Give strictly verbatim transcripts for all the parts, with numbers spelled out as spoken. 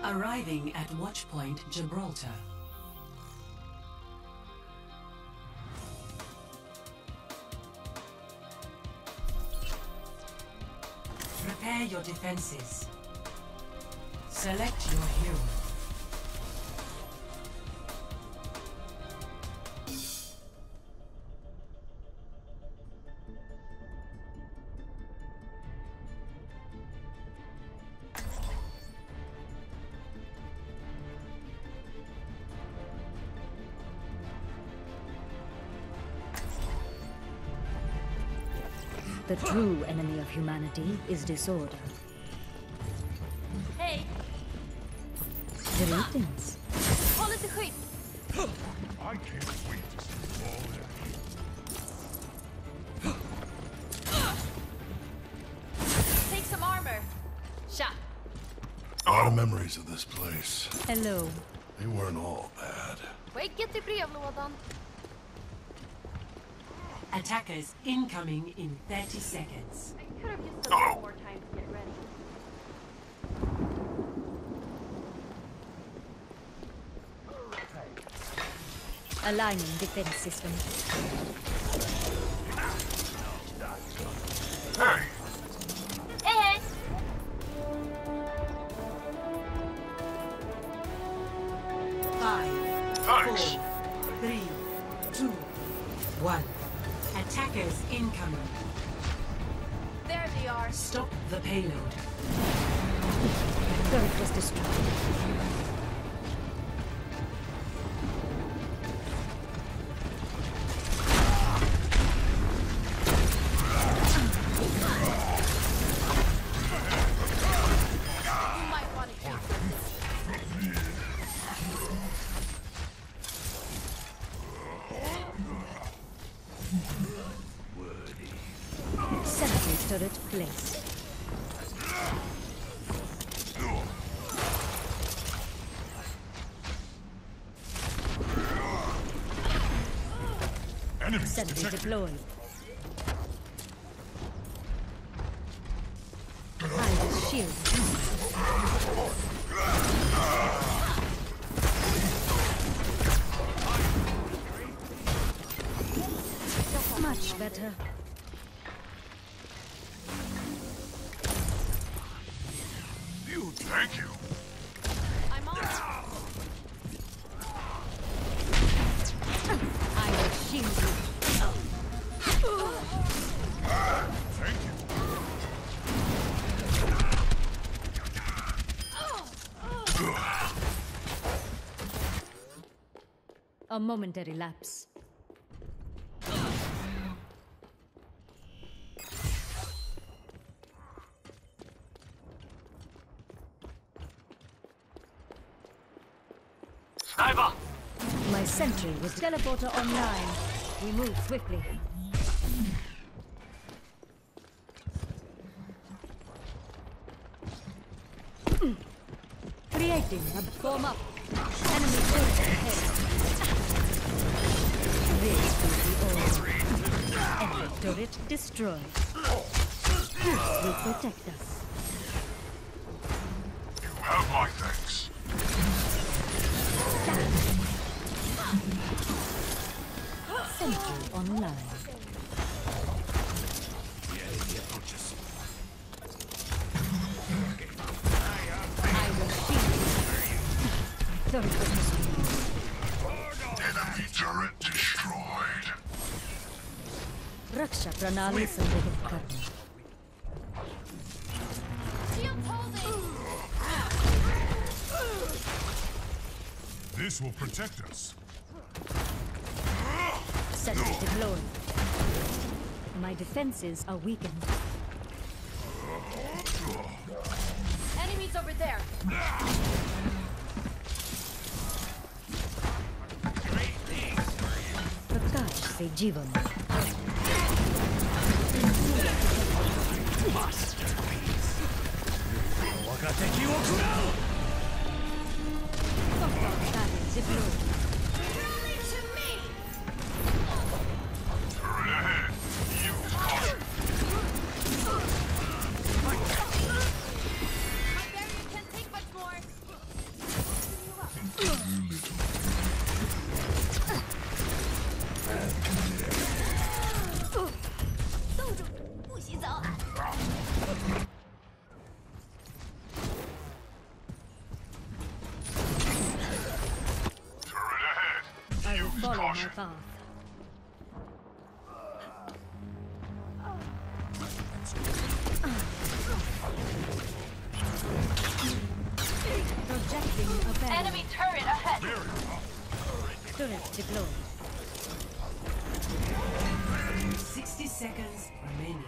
Arriving at Watchpoint Gibraltar. Prepare your defenses. Select your hero. The true enemy of humanity is disorder. Hey! Greetings. Håll lite skydd! I can't wait to see all that. Take some armor! Tja! A lot of memories of this place. Hello. They weren't all bad. Skägget i brevlådan. Attackers incoming in thirty seconds. I could have used a little more time to get ready. Aligning defense system. Hey! Hey, hey! Five, Thanks. four, three, two, one. Attackers incoming. There they are. Stop the payload. Turret was destroyed. You might want to keep this. Sentry turret placed. Enemies Sentry detected. deployed. Hide shield. Much better. You, thank you. I'm on. I will shield you. Thank you. A momentary lapse. Sniper! My sentry was teleporter online. We move swiftly. Creating a form up. Enemy turret ahead. This will be all. Enemy turret destroyed. This will protect us. You have my thanks. Sentry online. I will shield you. Turret was destroyed. Enemy turret destroyed. Raksha Pranali Sandhya Karna. Shield holding! This will protect us. Sentry deployed. My defenses are weakened. Enemies over there! Prakash se Jivan. Deployed. Rally to me! Turret ahead. Use caution. My barrier can't take much more! 冻住，不许走！ Turret ahead. I will Use follow my caution. path. Projecting a barrier. Enemy turret ahead! Turret deployed. sixty seconds remaining.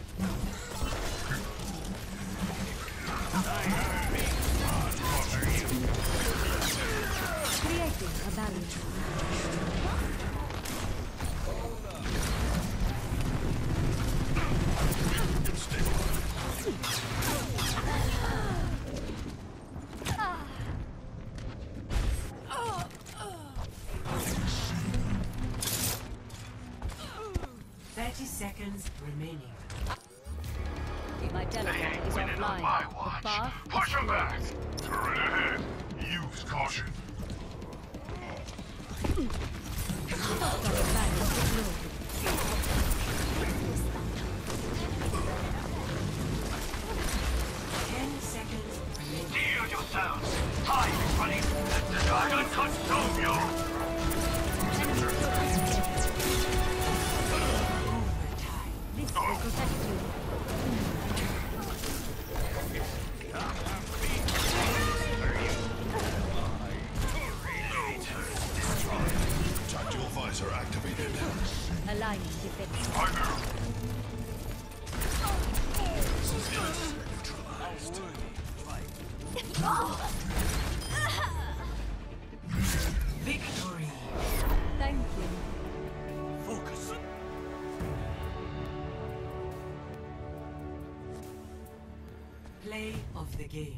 Creating a barrier. thirty seconds remaining. My They teleport ain't is winning on offline. my The watch. path Push is them back. closed. Turret ahead. Use caution. Hostile barrier deployed. ten seconds remaining. Steal yourselves. Hide, buddy. The dragon consume you. Overtime. This will protect you. Tactical visor activated. Aligning defense. I move. Victory. Thank you. Focus. Play of the game.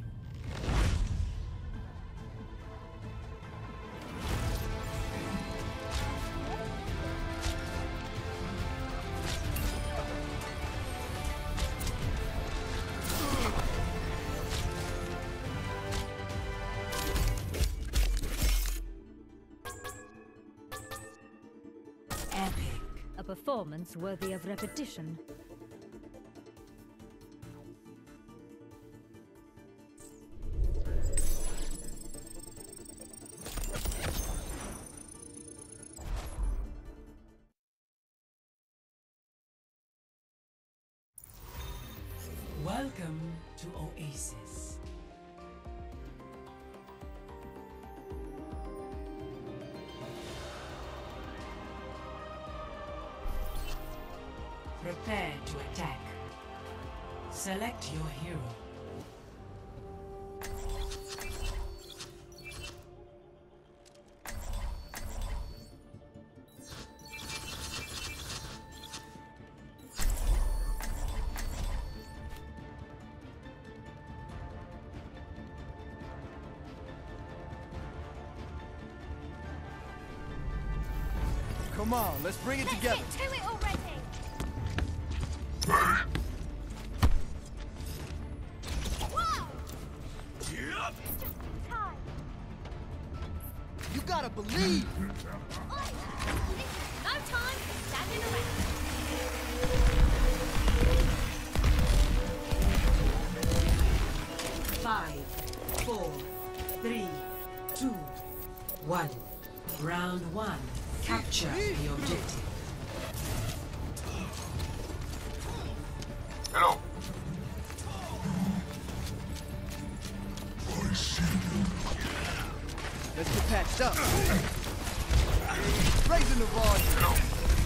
Epic. A performance worthy of repetition. Welcome to Oasis. Prepare to attack. Select your hero. Come on, let's bring it Let's together. get to it already! Whoa! Time! You gotta believe. Oi! No time for standing around! Five, four, three, two, one. Round one. Capture the objective. Hello. Let's get patched up. Raising the volume. Hello.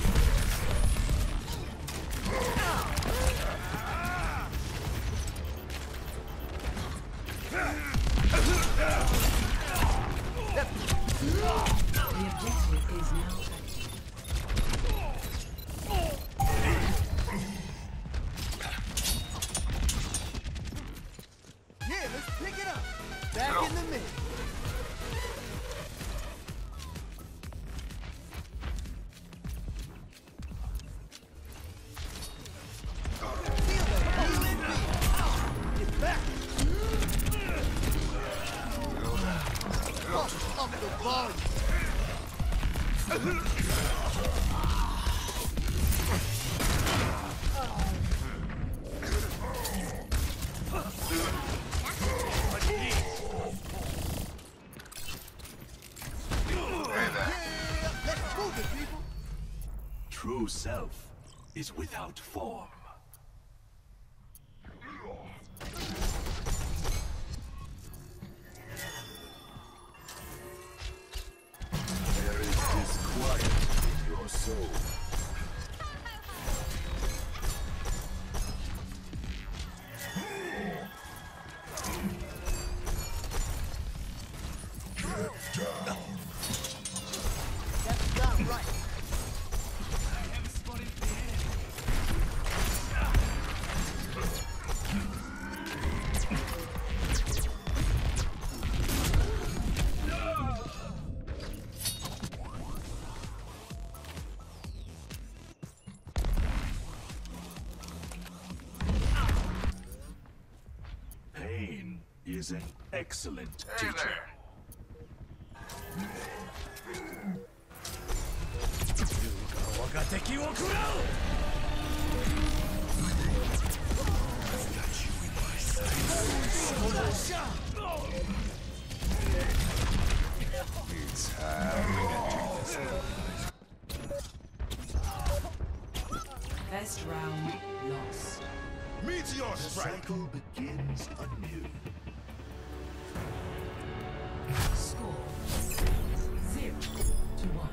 The objective is now active. Yeah, let's pick it up. Back in the mix. Feel the healing beat. Get back. the volume. Let's move it, people. True self is without form. There is disquiet in your soul. That's not right. Pain is an excellent teacher. First round lost. Meteor The cycle begins anew. Score zero to one.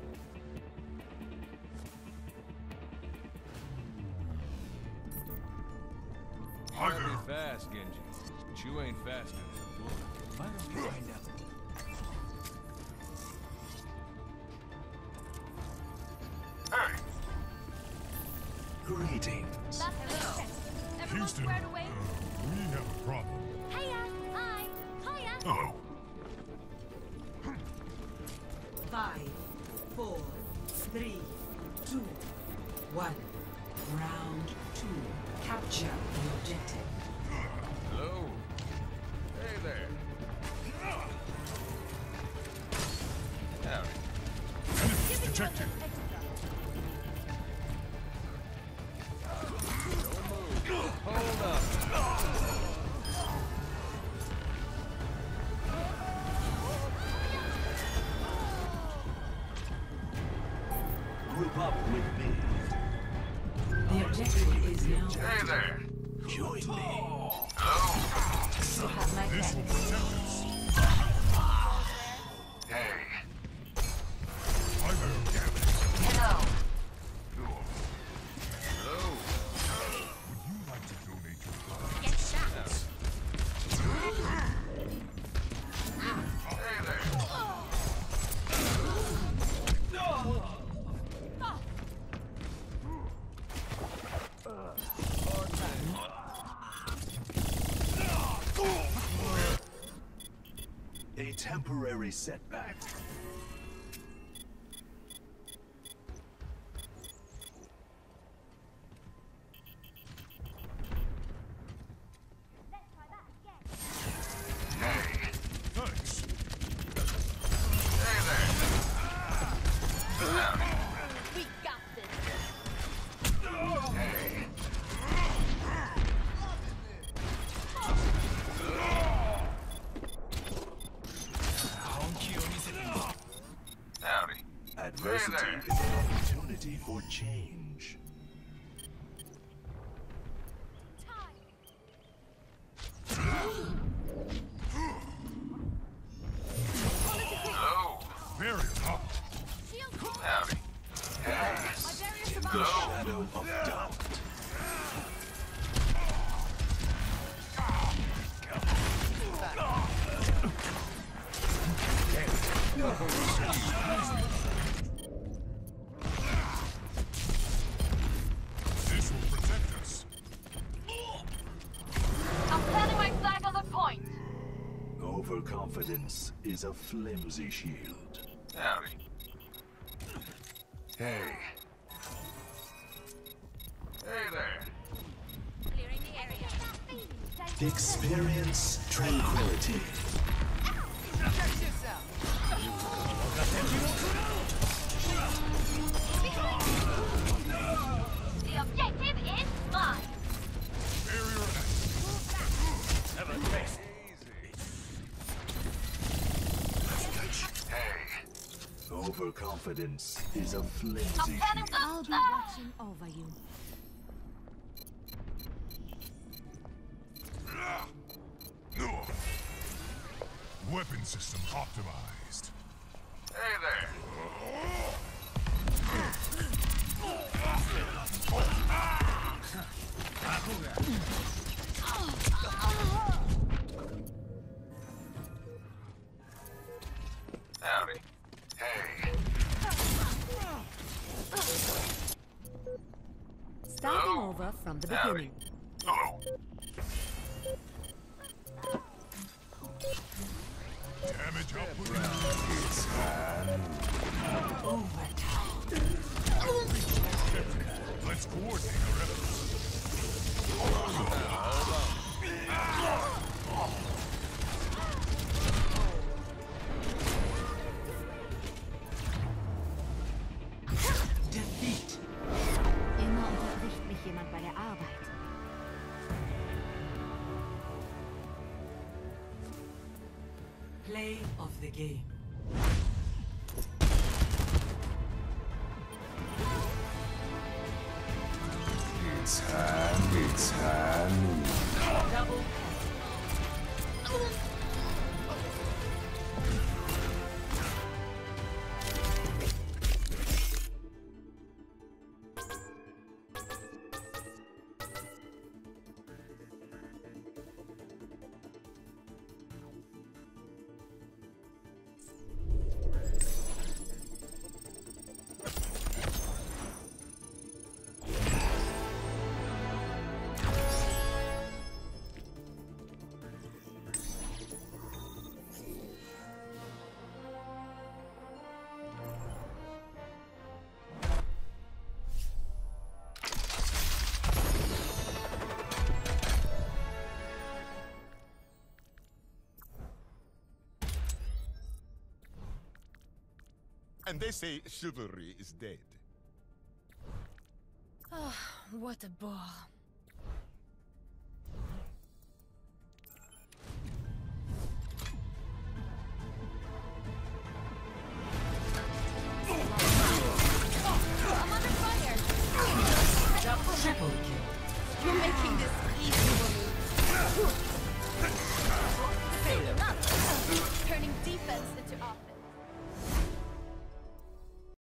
You might be fast, Genji, but you ain't faster than a bullet. Why don't you find out? Greetings. That's perfect. Everyone squared away? We have a problem. Hiya! Hi! Hiya! Oh, Five, four, three, two, one. Round two. Capture the objective. Hello? Hey there. Howdy. enemies detected. Hold up. Group up with me. The objective is now. Hey there. Join me. You have my This will back. protect us. Hey. I will damage. Hello. Hello. Would you like to donate your blood? Get shot. Hey there. A temporary setback. Hey. Thanks. Hey there. We got this. Hey. Howdy. Adversity is an opportunity for change. Hello. Barrier up. Howdy. Hey. The shadow of doubt. This will protect us. I'm planting my flag on the point. Overconfidence is a flimsy shield. Howdy. Hey. Hey there. Clearing the area. Experience tranquility. Check this out. The objective is mine. Barrier Never taste Hey, overconfidence is a flimsy Cannon shield. I'll be watching over you. No. Weapon system optimized. Hey there. Howdy. Hey. Starting Hello? over from the Howdy. beginning. Hello. Damage output. Let's coordinate our efforts. Defeat. Immer unterbricht mich jemand bei der Arbeit. Play of the game. It's hand, it's hand. Double And they say chivalry is dead. Oh, what a bore. I'm under fire. triple kill. You're making this easy for me.